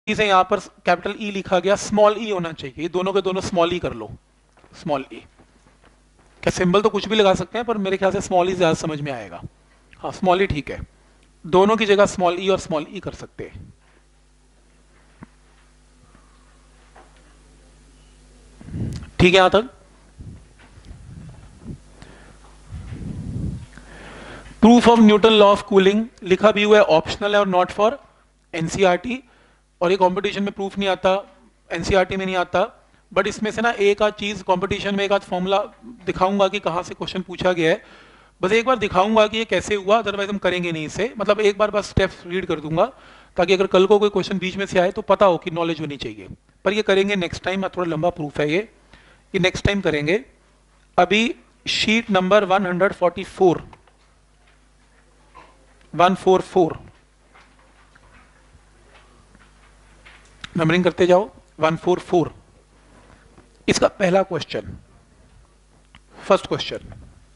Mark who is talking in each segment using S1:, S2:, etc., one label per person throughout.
S1: से यहाँ पर कैपिटल ई लिखा गया, स्मॉल ई होना चाहिए, ये दोनों के दोनों स्मॉल ई कर लो, स्मॉल ई। क्या सिंबल तो कुछ भी लगा सकते हैं, पर मेरे ख्याल से स्मॉल ई ज्यादा समझ में आएगा। हाँ स्मॉल ई ठीक है, दोनों की जगह स्मॉल ई और स्मॉल ई कर सकते हैं। ठीक है यहां तक। Proof of Newton law of cooling लिखा भी हुआ है, ऑप्शनल है और नॉट फॉर एनसीईआरटी, और ये कंपटीशन में प्रूफ नहीं आता, एनसीईआरटी में नहीं आता। बट इसमें से ना एक आध चीज कंपटीशन में, एक आध फॉर्मूला दिखाऊंगा कि कहाँ से क्वेश्चन पूछा गया है, बस एक बार दिखाऊंगा कि ये कैसे हुआ, अदरवाइज हम करेंगे नहीं इसे। मतलब एक बार बस स्टेप्स रीड कर दूंगा, ताकि अगर कल को कोई क्वेश्चन बीच में से आए तो पता हो कि नॉलेज होनी चाहिए। पर ये करेंगे नेक्स्ट टाइम, थोड़ा लंबा प्रूफ है ये नेक्स्ट टाइम करेंगे। अभी शीट नंबर 144 144 नंबरिंग करते जाओ। 144 इसका पहला क्वेश्चन, फर्स्ट क्वेश्चन।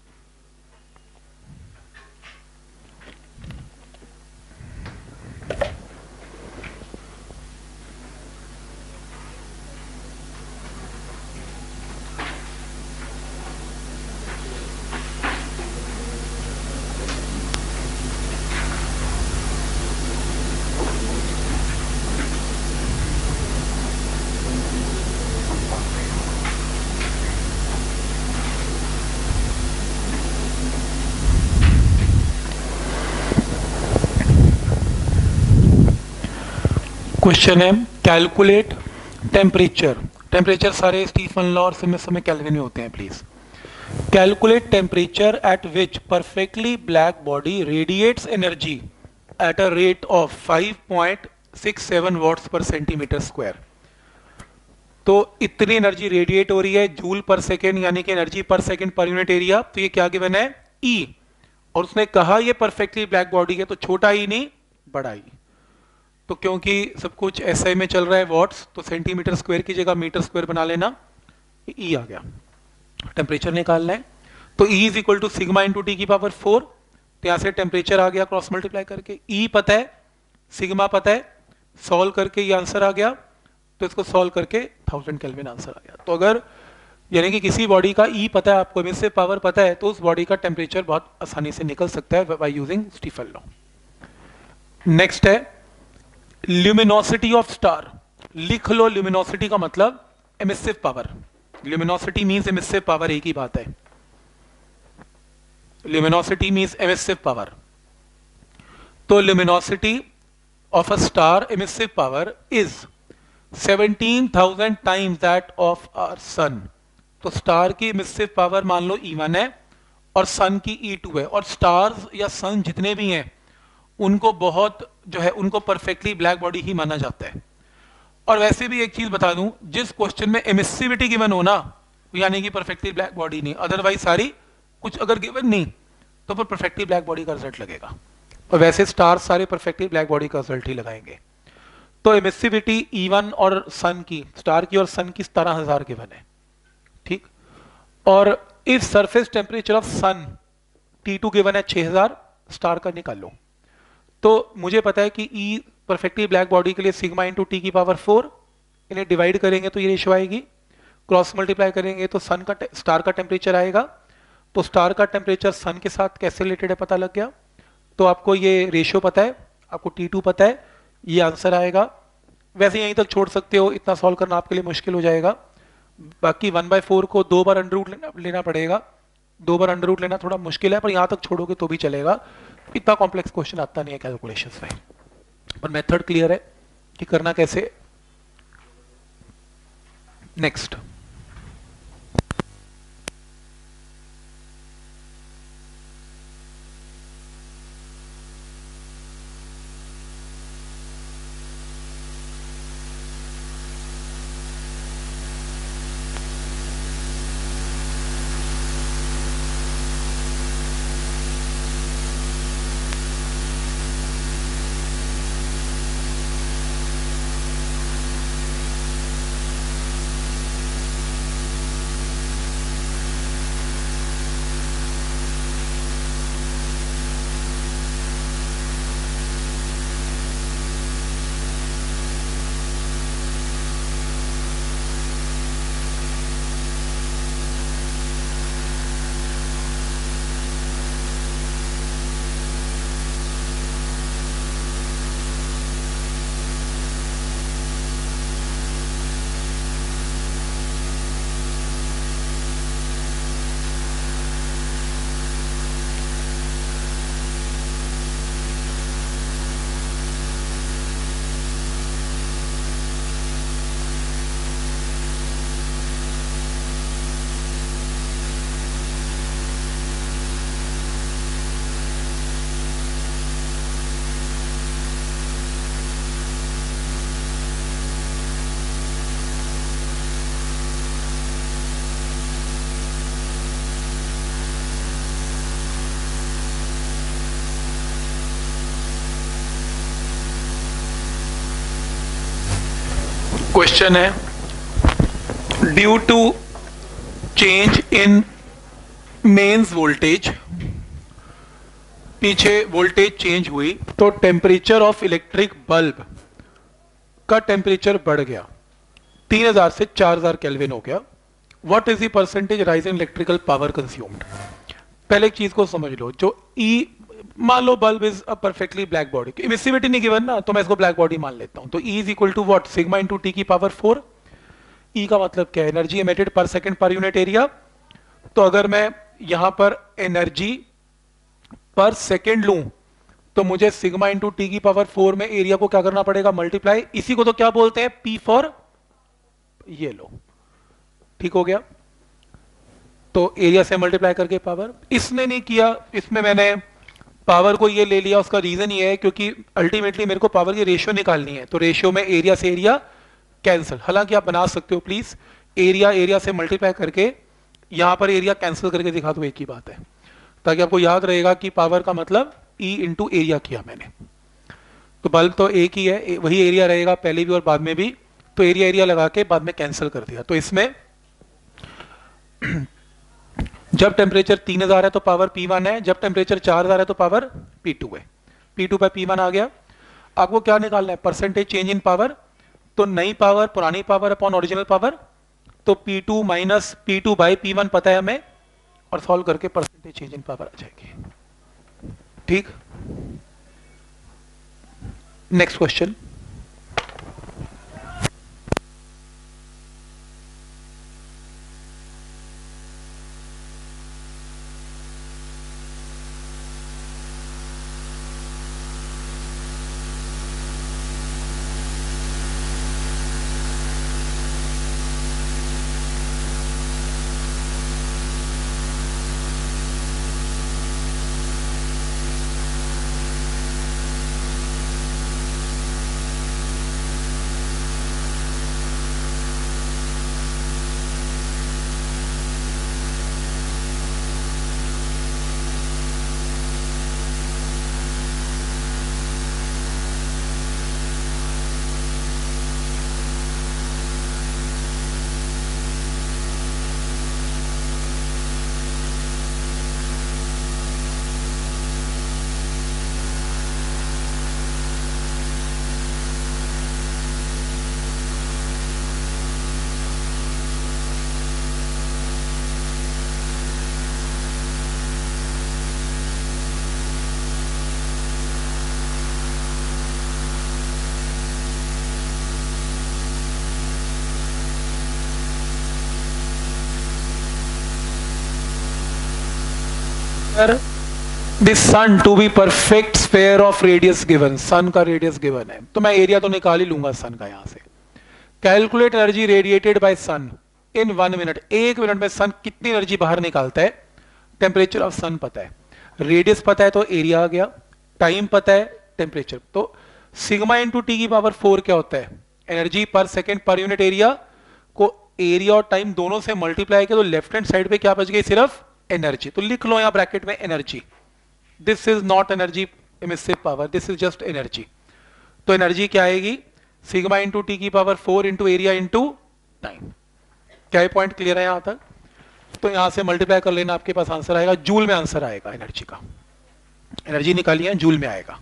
S1: क्वेश्चन है कैलकुलेट टेम्परेचर, टेम्परेचर सारे स्टीफन लॉ और समय केल्विन में होते हैं please. Calculate temperature at which perfectly black body radiates energy at a rate of 5.67 watts per centimetre square. तो इतनी एनर्जी रेडिएट हो रही है जूल पर सेकेंड, यानी कि energy per second per unit area. तो ये क्या गिवन है, ई, और उसने कहा ये परफेक्टली ब्लैक बॉडी है, तो छोटा ई नहीं बड़ा ई। तो क्योंकि सब कुछ एसआई में चल रहा है वॉट्स, तो सेंटीमीटर स्क्वायर की जगह मीटर स्क्वायर बना लेना, ई आ गया। टेम्परेचर निकालना है, तो E is equal to sigma into T की पावर 4। तो यहां से टेम्परेचर आ गया क्रॉस मल्टीप्लाई करके, ई पता है, सिग्मा पता है, सॉल्व करके ये आंसर आ गया। तो इसको सॉल्व करके 1000 केल्विन आंसर आ गया। तो अगर यानी कि किसी बॉडी का ई पता है आपको, एमिसिव पावर पता है, तो उस बॉडी का टेम्परेचर बहुत आसानी से निकल सकता है by using Stefan law. Next है ल्यूमिनोसिटी ऑफ स्टार। लिख लो, ल्यूमिनोसिटी का मतलब emissive power, luminosity means emissive power, एक ही बात है। Luminosity means emissive power. तो luminosity of a star emissive power is 17,000 times that of our sun. तो स्टार की एमिसिव पावर मान लो E1 है और सन की E2 है, और स्टार्स या सन जितने भी हैं उनको बहुत जो है उनको परफेक्टली ब्लैक बॉडी ही माना जाता है। और वैसे भी एक चीज बता दूं, जिस क्वेश्चन में एमिसिविटी गिवन हो ना, यानी कि परफेक्टली ब्लैक बॉडी नहीं, अदरवाइज सारी कुछ अगर गिवन नहीं तो फिर परफेक्टली ब्लैक बॉडी का रिजल्ट लगेगा। और वैसे स्टार सारे परफेक्टली ब्लैक बॉडी का रिजल्ट ही लगाएंगे। तो एमिसिविटी E1 और सन की, स्टार की और सन की 17,000 गिवन है, ठीक। और if surface temperature of sun T2 given है 6000, स्टार का निकाल लो। तो मुझे पता है कि ई परफेक्टली ब्लैक बॉडी के लिए सिग्मा इंटू टी की पावर 4, इन्हें डिवाइड करेंगे तो ये रेशियो आएगी, क्रॉस मल्टीप्लाई करेंगे तो सन का स्टार का टेम्परेचर आएगा। तो स्टार का टेम्परेचर सन के साथ कैसे रिलेटेड है पता लग गया। तो आपको ये रेशियो पता है, आपको T2 पता है, ये आंसर आएगा। वैसे यहीं तक छोड़ सकते हो, इतना सॉल्व करना आपके लिए मुश्किल हो जाएगा। बाकी 1/4 को 2 बार अंडर रूट लेना पड़ेगा, 2 बार अंडर रूट लेना थोड़ा मुश्किल है, पर यहां तक छोड़ोगे तो भी चलेगा। इतना कॉम्प्लेक्स क्वेश्चन आता नहीं है कैलकुलेशंस में, पर मेथड क्लियर है कि करना कैसे। नेक्स्ट, क्वेश्चन है due to change in mains voltage, पीछे वोल्टेज चेंज हुई तो टेम्परेचर ऑफ इलेक्ट्रिक बल्ब का टेम्परेचर बढ़ गया, 3000 से 4000 केल्विन हो गया। What is the percentage rise in electrical power consumed. पहले एक चीज को समझ लो, जो ई मान लो bulb is a perfectly black body, emissivity नहीं गिवन ना, तो मैं इसको ब्लैक बॉडी मान लेता हूं। तो E is equal to what, sigma into T की पावर 4। ई का मतलब क्या है, energy emitted per second per unit area. तो अगर मैं यहां पर एनर्जी पर सेकंड लूं तो मुझे सिग्मा इंटू टी की पावर 4 में एरिया को क्या करना पड़ेगा, मल्टीप्लाई। इसी को तो क्या बोलते हैं, पी फॉर, ये लो, ठीक हो गया। तो एरिया से मल्टीप्लाई करके पावर, इसने नहीं किया, इसमें मैंने पावर को ये ले लिया। उसका रीजन ये है क्योंकि अल्टीमेटली मेरे को पावर की रेशियो निकालनी है, तो रेशियो में एरिया से एरिया कैंसिल। हालांकि आप बना सकते हो प्लीज, एरिया एरिया से मल्टीप्लाई करके यहां पर एरिया कैंसिल करके दिखा दो, एक ही बात है, ताकि आपको याद रहेगा कि पावर का मतलब ई इंटू एरिया किया मैंने। तो बल्ब तो एक ही है, वही एरिया रहेगा पहले भी और बाद में भी, तो एरिया एरिया लगा के बाद में कैंसिल कर दिया। तो इसमें जब टेम्परेचर 3000 है तो पावर P1 है, जब टेम्परेचर 4000 है तो पावर P2 है। P2 पर P1 आ गया। आपको क्या निकालना है, परसेंटेज चेंज इन पावर। तो नई पावर पुरानी पावर अपॉन ओरिजिनल पावर, तो P2 minus P2 by P1 पता है हमें, और सॉल्व करके परसेंटेज चेंज इन पावर आ जाएगी। ठीक, next question. The sun to be perfect sphere of radius given, sun का रेडियस गिवन है, तो मैं एरिया तो निकाल ही लूंगा सन का यहां से। Calculate energy radiated by sun in 1 minute, 1 minute में सन कितनी एनर्जी बाहर निकालता है। टेम्परेचर ऑफ सन पता है, रेडियस पता है तो एरिया आ गया, टाइम पता है, टेम्परेचर। तो सिग्मा इंटू टी की पावर 4 क्या होता है, energy per second per unit area को एरिया और टाइम दोनों से मल्टीप्लाई किया, तो लेफ्ट हैंड साइड पे क्या बच गई, सिर्फ एनर्जी। तो लिख लो यहां ब्रैकेट में energy. This is not energy emissive power, this is just energy. तो एनर्जी क्या आएगी, सिग्मा इंटू टी की power 4 into area into time. क्या ये पॉइंट क्लियर है यहां तक। तो यहां से मल्टीप्लाई कर लेना, आपके पास आंसर आएगा, जूल में आंसर आएगा एनर्जी का। एनर्जी निकालिए, जूल में आएगा।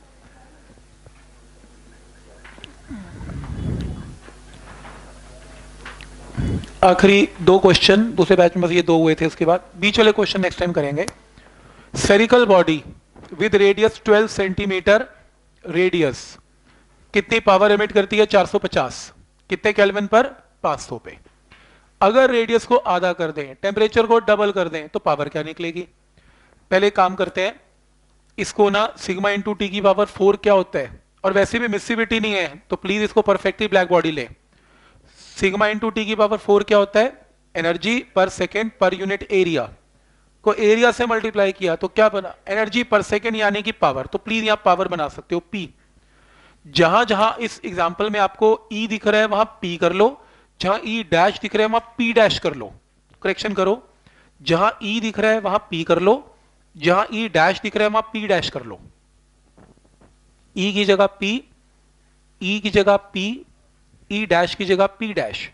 S1: आखिरी 2 क्वेश्चन, दूसरे बैच में बस ये 2 हुए थे, उसके बाद बीच वाले क्वेश्चन नेक्स्ट टाइम करेंगे। Spherical body with radius 12 centimetre radius कितनी पावर एमिट करती है, 450। कितने केल्विन पर, 500 पे। अगर रेडियस को आधा कर दें, टेम्परेचर को डबल कर दें, तो पावर क्या निकलेगी। पहले काम करते हैं, इसको ना सिग्मा इंटू टी की पावर 4 क्या होता है, और वैसे भी मिसिविटी नहीं है तो प्लीज इसको परफेक्टली ब्लैक बॉडी ले। सिग्मा इंटू टी की पावर 4 क्या होता है, energy per second per unit area को एरिया से मल्टीप्लाई किया तो क्या बना, एनर्जी पर सेकेंड यानी कि पावर। तो प्लीज यहां पावर बना सकते हो पी। जहां जहां इस एग्जांपल में आपको ई दिख रहा है वहां पी कर लो, जहां ई डैश दिख रहा है वहां पी डैश कर लो, करेक्शन करो। जहां ई दिख रहा है वहां पी कर लो, जहां ई डैश दिख रहा है वहां पी डैश कर लो। ई की जगह पी, ई की जगह पी, ई डैश की जगह पी डैश।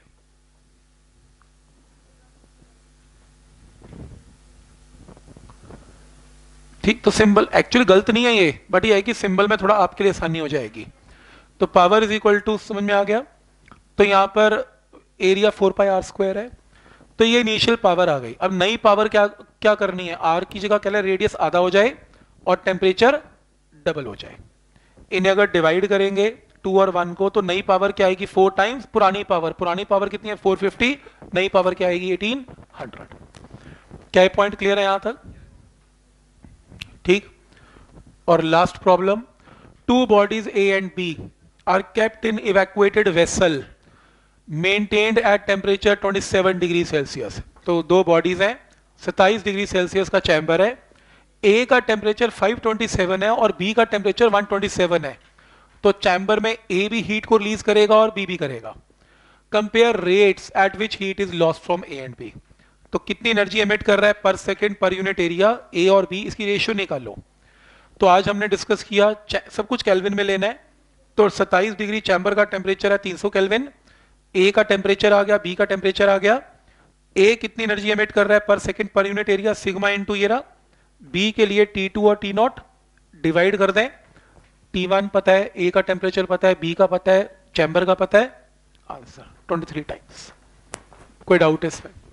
S1: ठीक, तो सिंबल एक्चुअली गलत नहीं है ये, बट ये है कि सिंबल में थोड़ा आपके लिए आसानी हो जाएगी। तो पावर इज इक्वल टू, समझ में आ गया। तो यहां पर एरिया 4πr² है, तो ये इनिशियल पावर आ गई। अब नई पावर क्या क्या करनी है, आर की जगह क्या है, रेडियस आधा हो जाए और टेम्परेचर डबल हो जाए। इन्हें अगर डिवाइड करेंगे 2 और 1 को, तो नई पावर क्या आएगी 4 टाइम्स पुरानी पावर। पुरानी पावर कितनी है 450, नई पावर क्या आएगी 1800। क्या ये पॉइंट क्लियर है यहां तक? ठीक। और last problem, two bodies A and B are kept in evacuated vessel maintained at temperature 27 degree Celsius. तो दो बॉडीज हैं, 27 डिग्री सेल्सियस का चैम्बर है, ए का टेम्परेचर 527 है और बी का टेम्परेचर 127 है। तो चैम्बर में ए भी हीट को रिलीज करेगा और बी भी करेगा। Compare rates at which heat is lost from A and B. तो कितनी एनर्जी एमिट कर रहा है पर second per unit area A और बी, इसकी रेशियो निकालो। तो आज हमने डिस्कस किया सब कुछ केल्विन में लेना है। तो 27 डिग्री चैम्बर का टेम्परेचर है 300 केल्विन, ए का टेम्परेचर आ गया, बी का टेम्परेचर आ गया। ए कितनी एनर्जी एमिट कर रहा है पर second per unit area, sigma into ये रहा। बी के लिए T2 और T0 डिवाइड कर दें। T1 पता है, ए का टेम्परेचर पता है, बी का पता है, चैम्बर का पता है, आंसर 23 टाइम्स। कोई डाउट है इसमें?